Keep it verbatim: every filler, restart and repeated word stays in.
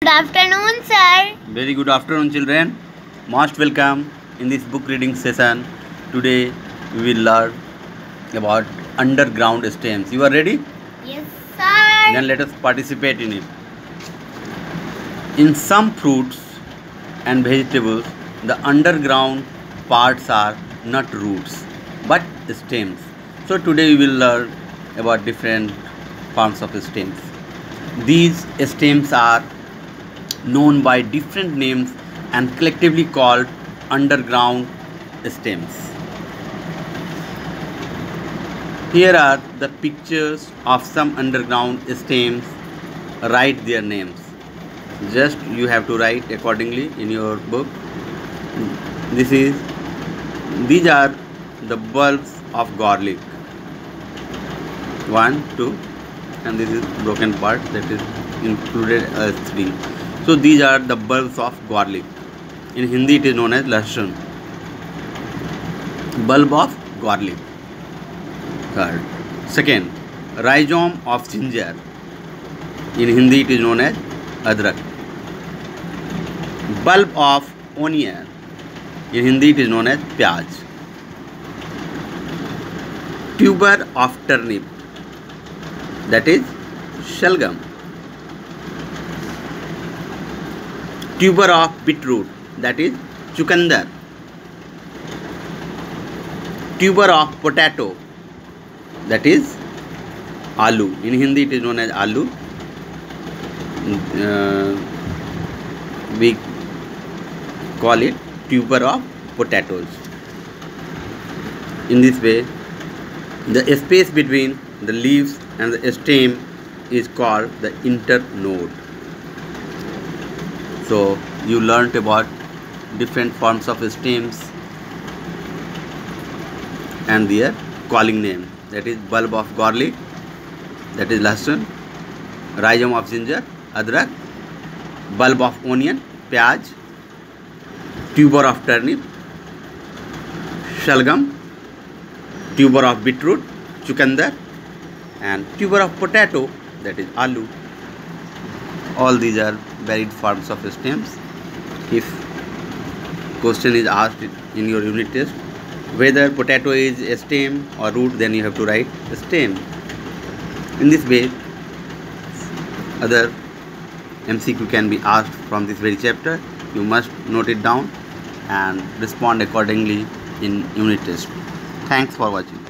Good afternoon, sir. Very good afternoon, children. Most welcome in this book reading session. Today we will learn about underground stems. You are ready? Yes, sir. Then let us participate in it. In some fruits and vegetables, the underground parts are not roots but stems. So today we will learn about different forms of stems. These stems are known by different names and collectively called underground stems. Here are the pictures of some underground stems. Write their names. Just you have to write accordingly in your book. This is these are the bulbs of garlic. One, two, and this is broken part that is included as three. So these are the bulbs of garlic. In Hindi it is known as lahsun. Bulb of garlic. Third. Second, rhizome of ginger. In Hindi it is known as adrak. Bulb of onion. In Hindi it is known as pyaj. Tuber of turnip. That is shalgam. Tuber of beetroot. That is chukandar. Tuber of potato. That is aloo. In Hindi it is known as aloo. Uh, we call it tuber of potatoes. In this way, the space between the leaves and the stem is called the internode. So you learnt about different forms of stems and their calling name. That is bulb of garlic, that is lahsun, rhizome of ginger, adrak, bulb of onion, pyaj, tuber of turnip, shalgam, tuber of beetroot, chukandar, and tuber of potato, that is aloo. All these are varied forms of stems. If question is asked in your unit test whether potato is a stem or root, then you have to write the stem. In this way, other M C Q can be asked from this very chapter. You must note it down and respond accordingly in unit test. Thanks for watching.